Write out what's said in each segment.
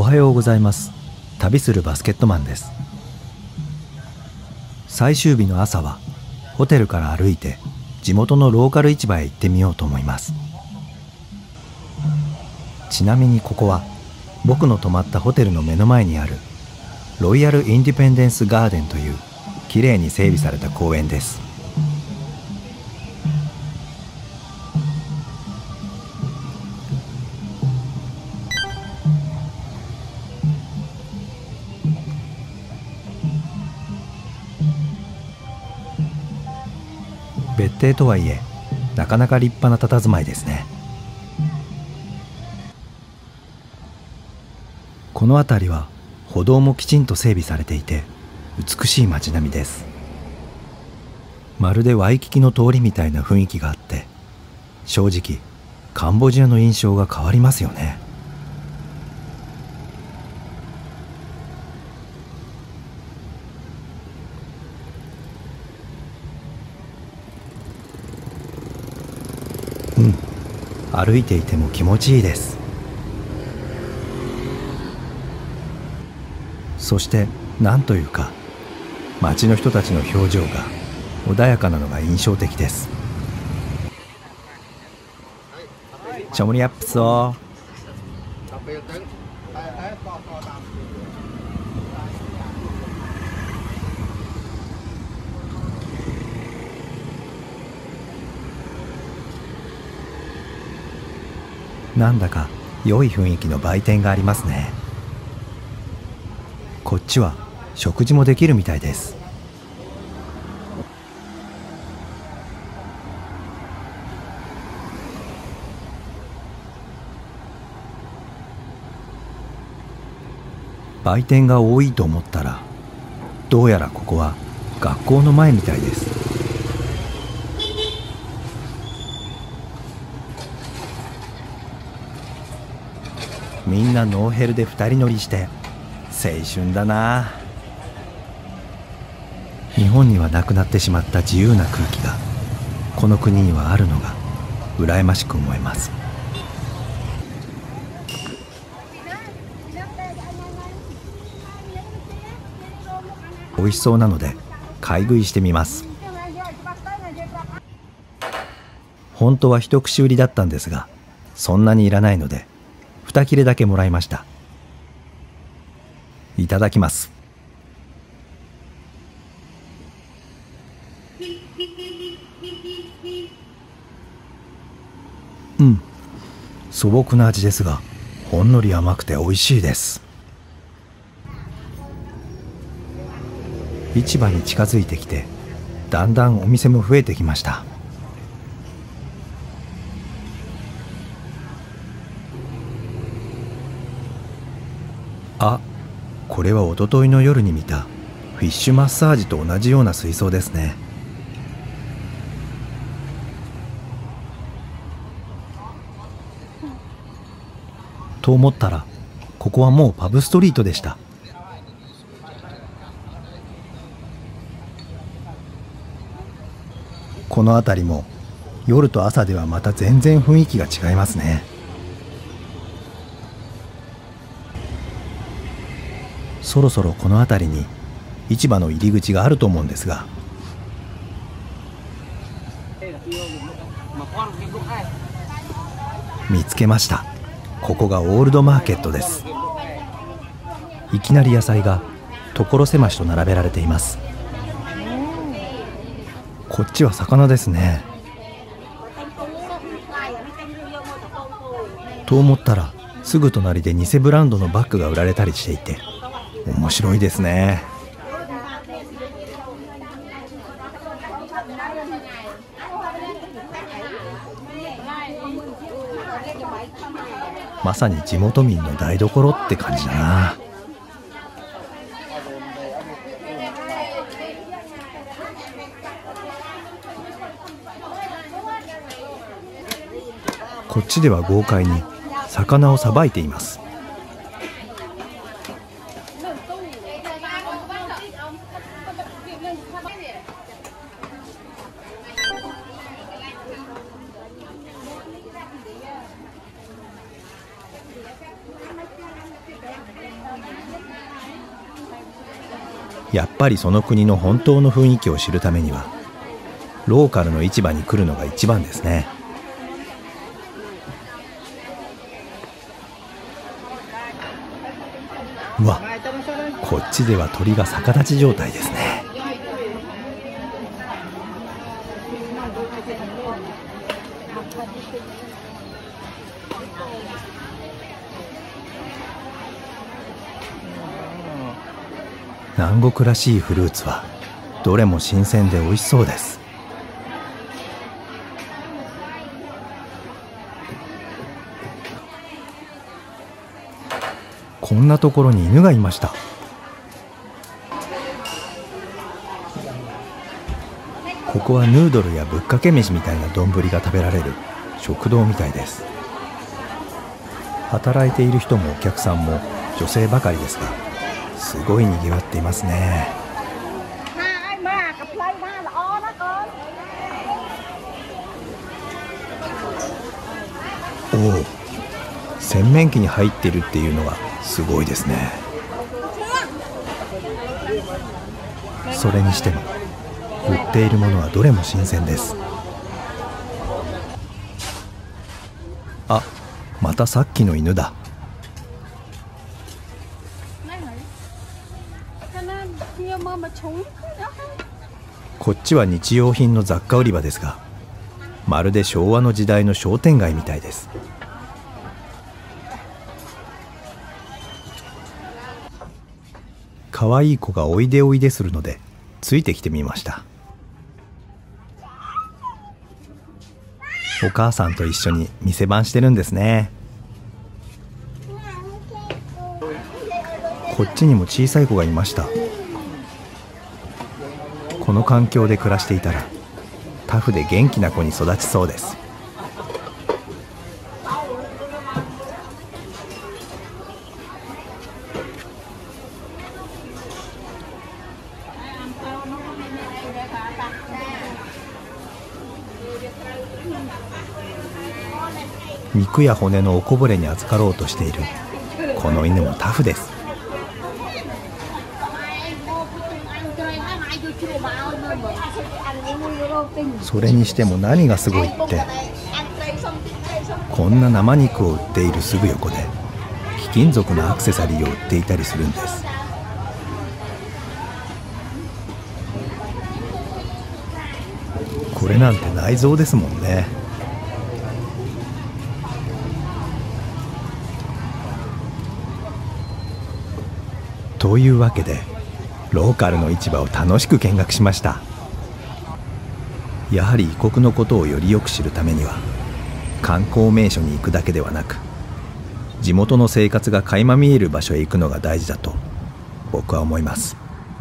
はようございます。旅するバスケットマンです。最終日の朝はホテルから歩いて地元のローカル市場へ行ってみようと思います。ちなみにここは僕の泊まったホテルの目の前にあるロイヤル・インディペンデンス・ガーデンというきれいに整備された公園です。別邸とはいえなかなか立派な佇まいですね。この辺りは歩道もきちんと整備されていて美しい街並みです。まるでワイキキの通りみたいな雰囲気があって正直カンボジアの印象が変わりますよね。歩いていても気持ちいいです。そしてなんというか街の人たちの表情が穏やかなのが印象的です。チョムリアップソーなんだか良い雰囲気の売店がありますね。こっちは食事もできるみたいです。売店が多いと思ったらどうやらここは学校の前みたいです。みんなノーヘルで2人乗りして青春だな。日本にはなくなってしまった自由な空気がこの国にはあるのが羨ましく思えます。美味しそうなので買い食いしてみます。本当は一口売りだったんですがそんなにいらないので2切れだけもらいました。いただきます。素朴な味ですがほんのり甘くて美味しいです。市場に近づいてきてだんだんお店も増えてきました。あ、これはおとといの夜に見たフィッシュマッサージと同じような水槽ですね。と思ったらここはもうパブストリートでした。この辺りも夜と朝ではまた全然雰囲気が違いますね。そろそろこの辺りに市場の入り口があると思うんですが、見つけました。ここがオールドマーケットです。いきなり野菜が所狭しと並べられています。こっちは魚ですね。と思ったらすぐ隣で偽ブランドのバッグが売られたりしていて面白いですね。まさに地元民の台所って感じだな。こっちでは豪快に魚をさばいています。 やっぱりその国の本当の雰囲気を知るためにはローカルの市場に来るのが一番ですね。うわ、こっちでは鳥が逆立ち状態ですね。南国らしいフルーツはどれも新鮮で美味しそうです。こんなところに犬がいました。ここはヌードルやぶっかけ飯みたいな丼が食べられる食堂みたいです。働いている人もお客さんも女性ばかりですが、すごいにぎわっていますね。おお、洗面器に入ってるっていうのがすごいですね。それにしても売っているものはどれも新鮮です。あ、またさっきの犬だ。こっちは日用品の雑貨売り場ですが、まるで昭和の時代の商店街みたいです。かわいい子がおいでおいでするのでついてきてみました。お母さんと一緒に店番してるんですね。こっちにも小さい子がいました。この環境で暮らしていたらタフで元気な子に育ちそうです。肉や骨のおこぼれに預かろうとしているこの犬もタフです。それにしても何がすごいって、こんな生肉を売っているすぐ横で貴金属のアクセサリーを売っていたりするんです。これなんて内臓ですもんね。というわけでローカルの市場を楽しく見学しました。やはり異国のことをよりよく知るためには観光名所に行くだけではなく、地元の生活が垣間見える場所へ行くのが大事だと僕は思います。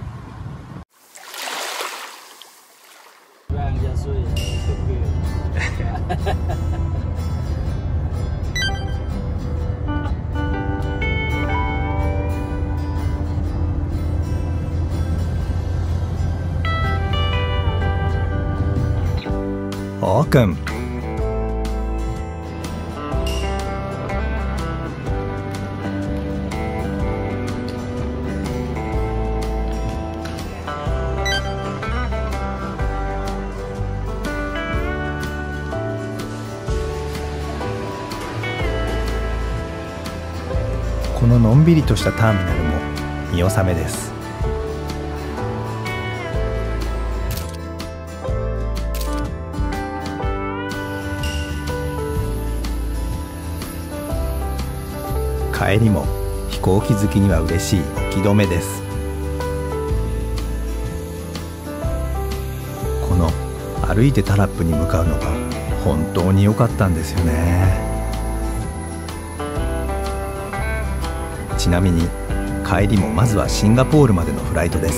オーくん、こののんびりとしたターミナルも見納めです。帰りも飛行機好きには嬉しい置き止めです。この歩いてタラップに向かうのが本当に良かったんですよね。ちなみに帰りもまずはシンガポールまでのフライトです。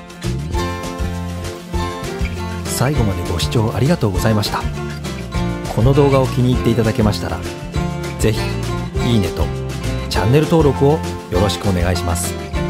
最後までご視聴ありがとうございました。 この動画を気に入っていただけましたら、ぜひいいねとチャンネル登録をよろしくお願いします。